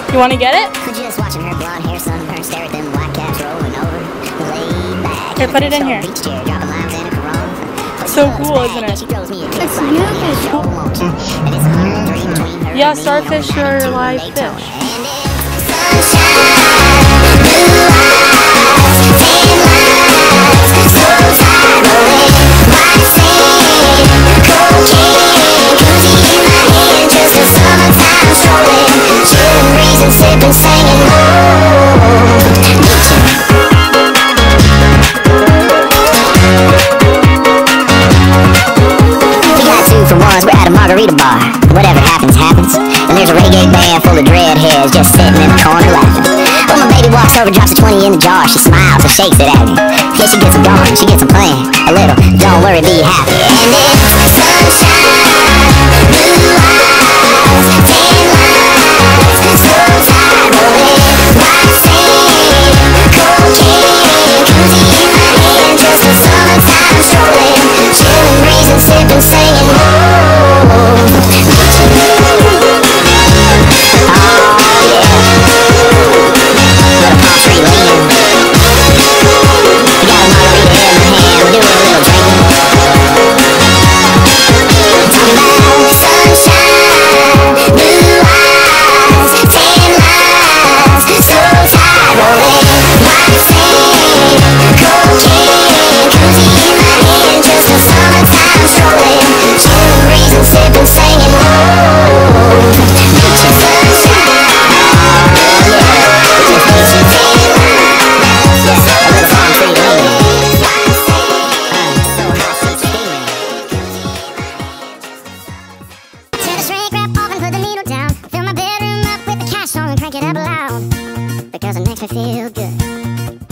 You want to get it? Just watching her blonde hair, sunburn, stare at them white caps rolling over. Laid back. Here, put it in here. Beach chair, dropping limes in a Corona. So cool, isn't it? She throws me a kiss like and it's a dream between her. Yeah, starfish are live fish. Sunshine, blue eyes, tan lines, so tired, rolling, white sand, cocaine, koozie in my hand, just a summertime strolling, chilling breeze and sipping, singing, oh, we got 2 for 1s, we're at a margarita bar. Whatever happens, happens. And there's a reggae band full of dreadheads just sitting in the corner laughing. When my baby walks over, drops a 20 in the jar, she smiles and shakes it at me. Yeah, she gets them going, she gets them playing a little. Don't worry, be happy. And it's sunshine, blue eyes, tan lines, so tired, rolling, white sand, cocaine, koozie in my hand, just a summertime strolling, chilling breeze and sipping, singing, oh. Crank it up loud, because it makes me feel good.